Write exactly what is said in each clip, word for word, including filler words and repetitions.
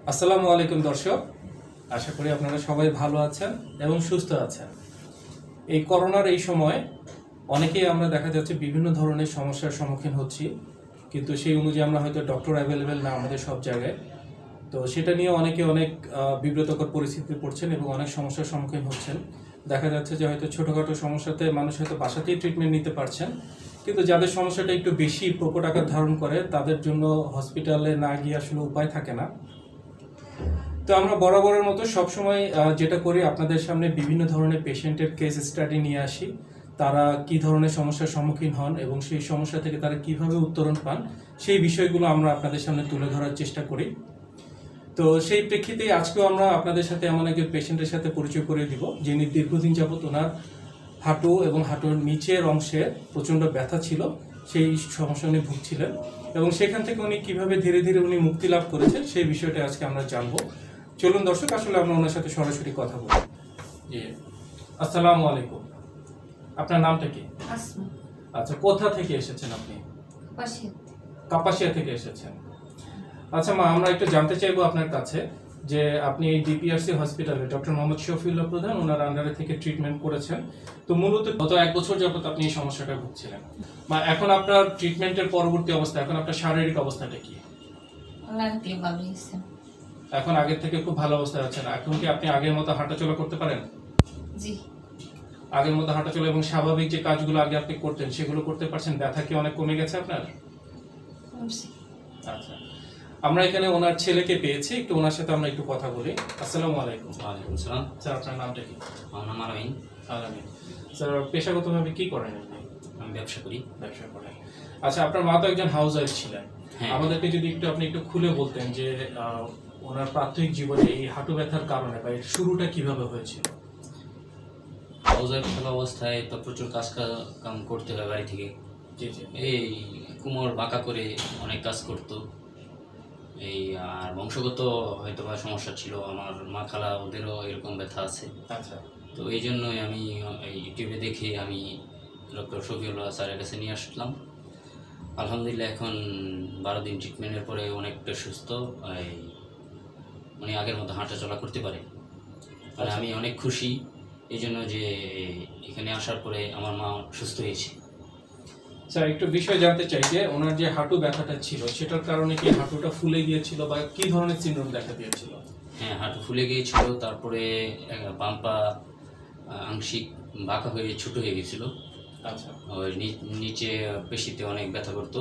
আসসালামু আলাইকুম দর্শক, আশা করি আপনারা সবাই ভালো আছেন এবং সুস্থ আছেন। এই করোনার এই সময় অনেকেই আমরা দেখা যাচ্ছে বিভিন্ন ধরনের সমস্যার সম্মুখীন হচ্ছি, কিন্তু সেই অনুযায়ী আমরা হয়তো ডক্টর অ্যাভেলেবেল না আমাদের সব জায়গায়। তো সেটা নিয়ে অনেকে অনেক বিব্রতকর পরিস্থিতি পড়ছেন এবং অনেক সমস্যার সম্মুখীন হচ্ছেন। দেখা যাচ্ছে যে হয়তো ছোটোখাটো সমস্যাতে মানুষ হয়তো বাসাতেই ট্রিটমেন্ট নিতে পারছেন, কিন্তু যাদের সমস্যাটা একটু বেশি প্রকট আকার ধারণ করে তাদের জন্য হসপিটালে না গিয়ে আসলে উপায় থাকে না। তো আমরা বরাবরের মতো সবসময় যেটা করি, আপনাদের সামনে বিভিন্ন ধরনের পেশেন্টের কেস স্টাডি নিয়ে আসি, তারা কি ধরনের সমস্যার সম্মুখীন হন এবং সেই সমস্যা থেকে তারা কিভাবে উত্তরণ পান সেই বিষয়গুলো আমরা আপনাদের সামনে তুলে ধরার চেষ্টা করি। তো সেই প্রেক্ষিতেই আজকেও আমরা আপনাদের সাথে এমন একজন পেশেন্টের সাথে পরিচয় করে দিব, যিনি দীর্ঘদিন যাবত ওনার হাঁটু এবং হাঁটুর নিচের অংশে প্রচণ্ড ব্যথা ছিল, সেই সমস্যা উনি ভুগছিলেন এবং সেখান থেকে উনি কীভাবে ধীরে ধীরে উনি মুক্তি লাভ করেছেন সেই বিষয়টা আজকে আমরা জানবো। চলুন দর্শক, আসলে আমরা ওনার সাথে সরাসরি কথা বলি। জি, আসসালামু আলাইকুম। আপনার নামটা কি? আসমা। আচ্ছা, কোথা থেকে এসেছেন আপনি? কাপাসিয়া। কাপাসিয়া থেকে এসেছেন। আচ্ছা মা, আমরা একটু জানতে চাইবো আপনার কাছে যে আপনি এই ডিপিআরসি হসপিটালে ডক্টর মোহাম্মদ শফিউল্লাহ প্রধান ওনার আন্ডারে থেকে ট্রিটমেন্ট করেছেন। তো মূলত গত এক বছর যাবত আপনি এই সমস্যাটা ভুগছিলেন। মা, এখন আপনার ট্রিটমেন্টের পরবর্তী অবস্থা, এখন আপনার শারীরিক অবস্থাটা কি? অনেকটাই ভালো হয়েছে। এখন আগের থেকে খুব ভালো অবস্থায় আছেন। এখন কি আপনি আগের মতো হাঁটাচলা করতে পারেন? জি। আগের মতো হাঁটাচলা এবং স্বাভাবিক যে কাজগুলো আগে আপনি করতেন সেগুলো করতে পারছেন? ব্যথা কি অনেক কমে গেছে আপনার? আচ্ছা, আমরা এখানে ওনার ছেলেকে পেয়েছি, একটু ওনার সাথে আমরা একটু কথা বলি। আসসালামু আলাইকুম। ওয়ালাইকুম আসসালাম। স্যার, আপনার নামটা কি? আমার নাম আলামিন। আলামিন। স্যার, পেশাগতভাবে কি করেন আপনি? আমি ব্যবসা করি। ব্যবসা করেন। আচ্ছা, আপনার মা তো একজন হাউস ওয়াইফ ছিলেন। হ্যাঁ। আমাদেরকে যদি একটু আপনি একটু খুলে বলতেন যে ওনার প্রাথমিক জীবনে এই হাঁটু ব্যথার কারণে বা এর শুরুটা কিভাবে হয়েছিল? হাউস ওয়াইফ থাকা অবস্থায় তো প্রচুর কাজ কাম করতে হয় বাড়ি থেকে। জি জি। এই কোমর বাঁকা করে অনেক কাজ করতো। এই আর বংশগত হয়তো বা সমস্যা ছিল, আমার মা খালা ওদেরও এরকম ব্যথা আছে। আচ্ছা। তো এই জন্যই আমি এই ইউটিউবে দেখে আমি ডক্টর শফিউল্লাহ স্যারের কাছে নিয়ে আসলাম। আলহামদুলিল্লাহ এখন বারো দিন ট্রিটমেন্টের পরে অনেকটা সুস্থ, এই মানে আগের মতো হাঁটা চলা করতে পারে। আর আমি অনেক খুশি এই জন্য যে এখানে আসার পরে আমার মা সুস্থ হয়েছে। স্যার, একটু বিষয় জানতে চাই যে ওনার যে হাঁটু ব্যথাটা ছিল সেটার কারণে কি হাঁটুটা ফুলে গিয়েছিল বা কি ধরনের সিনড্রোম দেখা দিয়েছিল? হ্যাঁ, হাঁটু ফুলে গিয়েছিল, তারপরে বাম পা আংশিক বাঁকা হয়ে ছোট হয়ে গেছিল। আচ্ছা। ওই নিচে পেশিতে অনেক ব্যথা করতো,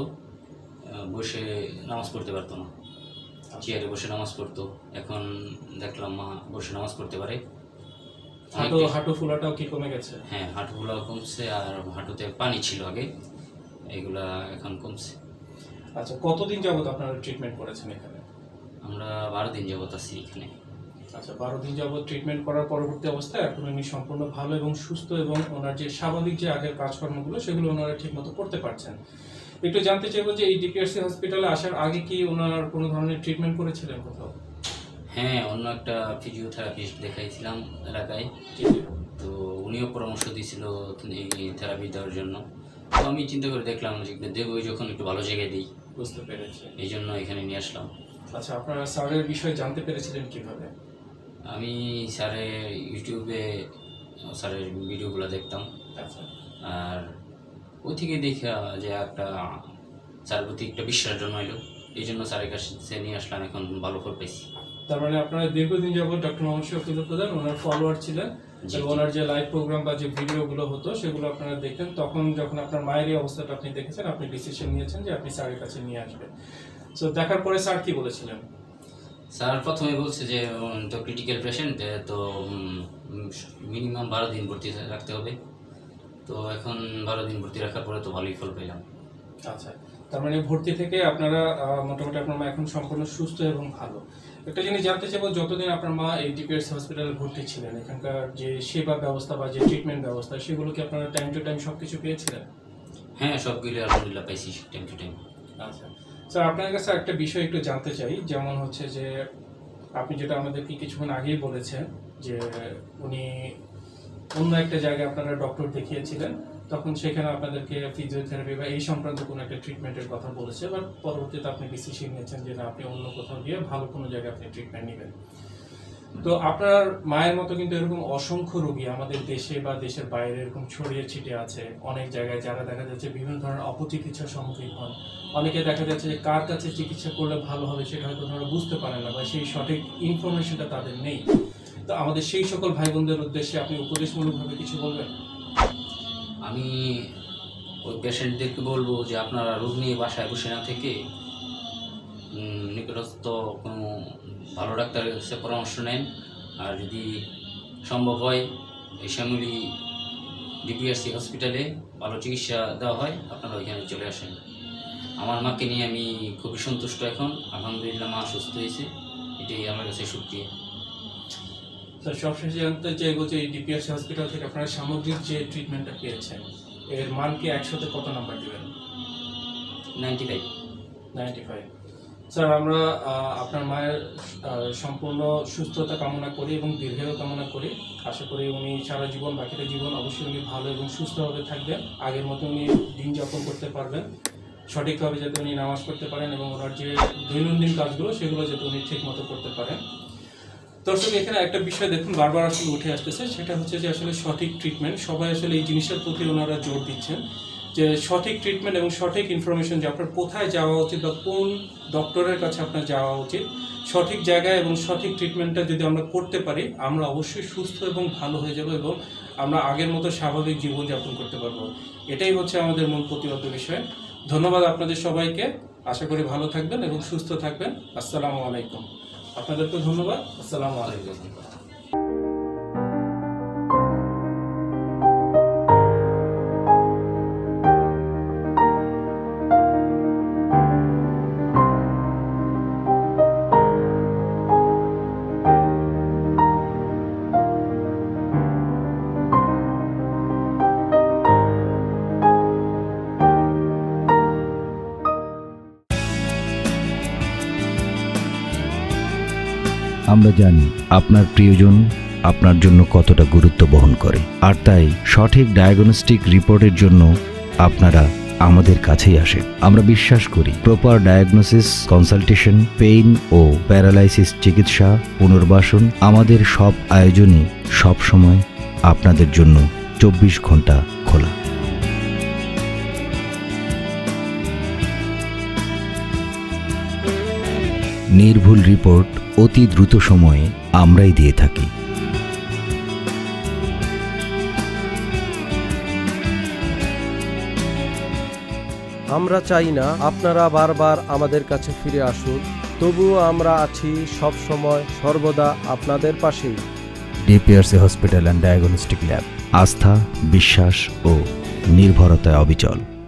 বসে নামাজ পড়তে পারতো না, চেয়ারে বসে নামাজ পড়তো। এখন দেখলাম মা বসে নামাজ পড়তে পারে। হাঁটু হাঁটু ফোলাটাও কি কমে গেছে? হ্যাঁ, হাঁটু ফোলাও কমছে, আর হাঁটুতে পানি ছিল আগে, এগুলা এখন কমছে। আচ্ছা, কতদিন যাবত আপনারা ট্রিটমেন্ট করেছেন এখানে? আমরা বারো দিন যাবত আছি এখানে। আচ্ছা, বারো দিন যাবত ট্রিটমেন্ট করার পরবর্তী অবস্থায় এখন উনি সম্পূর্ণ ভালো এবং সুস্থ এবং ওনার যে স্বাভাবিক যে আগের কাজকর্মগুলো সেগুলো ওনারা ঠিকমতো করতে পারছেন। একটু জানতে চাইবো যে এই ডিপিআরসি হসপিটালে আসার আগে কি ওনার কোনো ধরনের ট্রিটমেন্ট করেছিলেন কোথাও? হ্যাঁ, অন্য একটা ফিজিওথেরাপিস্ট দেখাইছিলাম এলাকায়, তো উনিও পরামর্শ দিয়েছিল এই থেরাপি দেওয়ার জন্য। তো আমি চিন্তা করে দেখলাম যে দেবো যখন একটু ভালো জায়গায় দিই। বুঝতে পেরেছি, এই জন্য এখানে নিয়ে আসলাম। আচ্ছা, আপনারা স্যারের বিষয়ে জানতে পেরেছিলেন কিভাবে? আমি স্যারের ইউটিউবে স্যারের ভিডিওগুলো দেখতাম। আচ্ছা। আর ওই থেকে দেখে যে একটা স্যারের প্রতি একটা বিশ্বাস জন্মাইলো, এই জন্য স্যারের কাছে নিয়ে আসলাম, এখন ভালো ফল পাইছি। তার মানে আপনারা দীর্ঘদিন যাবত ডক্টর মোহাম্মদ শফিউল্লাহ প্রধান ওনার ফলোয়ার ছিলেন এবং ওনার যে লাইভ প্রোগ্রাম বা যে ভিডিওগুলো হতো সেগুলো আপনারা দেখতেন। তখন যখন আপনার মায়ের এই অবস্থাটা আপনি দেখেছেন, আপনি ডিসিশন নিয়েছেন যে আপনি স্যারের কাছে নিয়ে আসবেন। সো দেখার পরে স্যার কি বলেছিলেন? স্যার প্রথমে বলছে যে তো ক্রিটিক্যাল পেশেন্ট, তো মিনিমাম বারো দিন ভর্তি রাখতে হবে। তো এখন বারো দিন ভর্তি রাখার পরে তো ভালোই ফল পেলাম। আচ্ছা, তার মানে ভর্তি থেকে আপনারা মোটামুটি আপনার মা এখন সম্পূর্ণ সুস্থ এবং ভালো। একটা জিনিস জানতে চাইবো, যতদিন আপনার মা এই ডিপিআরসি হসপিটালে ভর্তি ছিলেন এখানকার যে সেবা ব্যবস্থা বা যে ট্রিটমেন্ট ব্যবস্থা সেগুলো কি আপনারা টাইম টু টাইম সব কিছু পেয়েছিলেন? হ্যাঁ, সবগুলো আলহামদুলিল্লাহ পাইছি টাইম টু টাইম। আচ্ছা স্যার, আপনার কাছে একটা বিষয় একটু জানতে চাই, যেমন হচ্ছে যে আপনি যেটা আমাদেরকে কিছুক্ষণ আগেই বলেছেন যে উনি অন্য একটা জায়গায় আপনারা ডক্টর দেখিয়েছিলেন, তখন সেখানে আপনাদেরকে ফিজিওথেরাপি বা এই সংক্রান্ত কোনো একটা ট্রিটমেন্টের কথা বলেছে, বাট পরবর্তীতে আপনি ডিসিশন নিয়েছেন যে না, আপনি অন্য কোথাও গিয়ে ভালো কোনো জায়গায় আপনি ট্রিটমেন্ট নেবেন। তো আপনার মায়ের মতো কিন্তু এরকম অসংখ্য রোগী আমাদের দেশে বা দেশের বাইরে এরকম ছড়িয়ে ছিটে আছে অনেক জায়গায়, যারা দেখা যাচ্ছে বিভিন্ন ধরনের অপচিকিৎসার সম্মুখীন হন। অনেকে দেখা যাচ্ছে যে কার কাছে চিকিৎসা করলে ভালো হবে সেটা হয়তো ওনারা বুঝতে পারেন না, বা সেই সঠিক ইনফরমেশনটা তাদের নেই। তো আমাদের সেই সকল ভাই বোনদের উদ্দেশ্যে আপনি উপদেশমূলকভাবে কিছু বলবেন? আমি ওই পেশেন্টদেরকে বলবো যে আপনারা রোগ নিয়ে বাসায় বসে না থেকে নিকটস্থ কোনো ভালো ডাক্তারের কাছে পরামর্শ নেন। আর যদি সম্ভব হয় এই শ্যামলী ডিপিআরসি হসপিটালে ভালো চিকিৎসা দেওয়া হয়, আপনারা ওইখানে চলে আসেন। আমার মাকে নিয়ে আমি খুবই সন্তুষ্ট এখন, আলহামদুলিল্লাহ মা সুস্থ হয়েছে, এটাই আমার কাছে শুকরিয়া। স্যার, সবশেষে জানতে চাইবো যে এই ডিপিআরসি হসপিটাল থেকে আপনারা সামগ্রিক যে ট্রিটমেন্টটা পেয়েছেন এর মানকে একসাথে কত নাম্বার দেবেন? Ninety five. Ninety five. Sir, আমরা আপনার মায়ের সম্পূর্ণ সুস্থতা কামনা করি এবং দীর্ঘায়ু কামনা করি। আশা করি উনি সারা জীবন, বাকিটা জীবন অবশ্যই উনি ভালো এবং সুস্থভাবে থাকবেন, আগের মতো উনি দিন যাপন করতে পারবেন, সঠিকভাবে যাতে উনি নামাজ পড়তে পারেন এবং ওনার যে দৈনন্দিন কাজগুলো সেগুলো যাতে উনি ঠিক মতো করতে পারেন। দর্শক, এখানে একটা বিষয় দেখুন বারবার আসলে উঠে আসতেছে, সেটা হচ্ছে যে আসলে সঠিক ট্রিটমেন্ট। সবাই আসলে এই জিনিসটার প্রতি ওনারা জোর দিচ্ছেন যে সঠিক ট্রিটমেন্ট এবং সঠিক ইনফরমেশন, যে আপনার কোথায় যাওয়া উচিত বা কোন ডক্টরের কাছে আপনার যাওয়া উচিত, সঠিক জায়গায় এবং সঠিক ট্রিটমেন্টটা যদি আমরা করতে পারি, আমরা অবশ্যই সুস্থ এবং ভালো হয়ে যাব এবং আমরা আগের মতো স্বাভাবিক জীবনযাপন করতে পারবো। এটাই হচ্ছে আমাদের মূল প্রতিপাদ্য বিষয়। ধন্যবাদ আপনাদের সবাইকে, আশা করি ভালো থাকবেন এবং সুস্থ থাকবেন। আসসালামু আলাইকুম। আপনাদেরকে ধন্যবাদ। আসসালামু আলাইকুম। আমরা জানি আপনার প্রিয়জন আপনার জন্য কতটা গুরুত্ব বহন করে, আর তাই সঠিক ডায়াগনস্টিক রিপোর্টের জন্য আপনারা আমাদের কাছেই আসেন। আমরা বিশ্বাস করি প্রপার ডায়াগনোসিস, কনসালটেশন, পেইন ও প্যারালাইসিস চিকিৎসা, পুনর্বাসন, আমাদের সব আয়োজনই সবসময় আপনাদের জন্য চব্বিশ ঘন্টা খোলা। নির্ভুল রিপোর্ট অতি দ্রুত সময়ে আমরাই দিয়ে থাকি। আমরা চাই না আপনারা বারবার আমাদের কাছে ফিরে আসুন, তবুও আমরা আছি সব সময় সর্বদা আপনাদের পাশেই। DPRC hospital and diagnostic lab, আস্থা, বিশ্বাস ও নির্ভরতায় অবিচল।